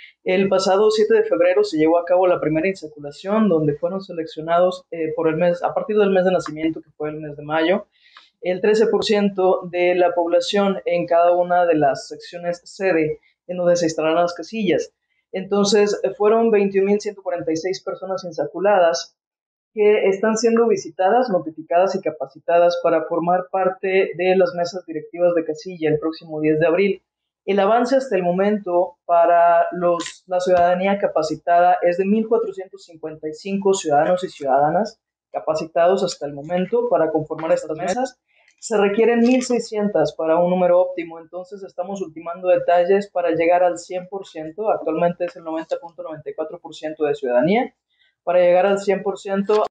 El pasado 7 de febrero se llevó a cabo la primera insaculación, donde fueron seleccionados por el mes, a partir del mes de nacimiento, que fue el mes de mayo, el 13% de la población en cada una de las secciones sede en donde se instalarán las casillas. Entonces, fueron 21.146 personas insaculadas que están siendo visitadas, notificadas y capacitadas para formar parte de las mesas directivas de casilla el próximo 10 de abril. El avance hasta el momento para la ciudadanía capacitada es de 1.455 ciudadanos y ciudadanas capacitados hasta el momento para conformar estas mesas. Se requieren 1.600 para un número óptimo, entonces estamos ultimando detalles para llegar al 100%, actualmente es el 90.94% de ciudadanía, para llegar al 100%